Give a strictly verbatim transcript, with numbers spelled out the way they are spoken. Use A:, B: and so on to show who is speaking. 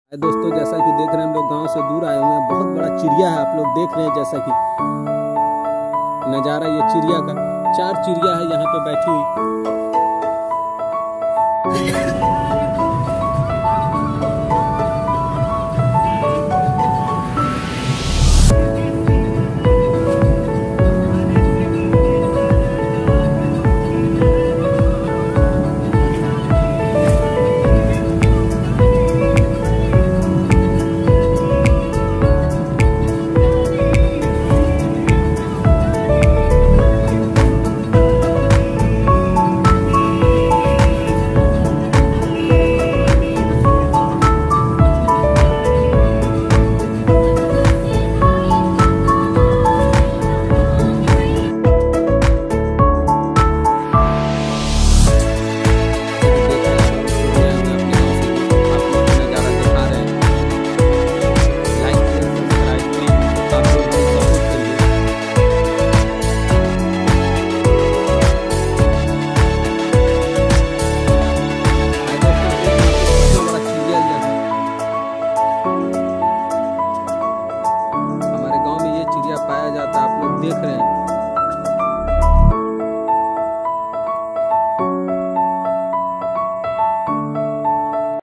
A: दोस्तों जैसा कि देख रहे हैं हम लोग गांव से दूर आए हुए हैं। बहुत बड़ा चिड़िया है, आप लोग देख रहे हैं जैसा कि नज़ारा ये चिड़िया का। चार चिड़िया है यहाँ पे बैठी हुई।